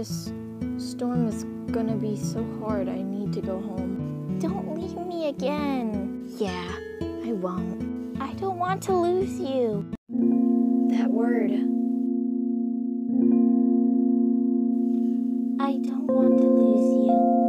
This storm is gonna be so hard. I need to go home. Don't leave me again. Yeah, I won't. I don't want to lose you. That word. I don't want to lose you.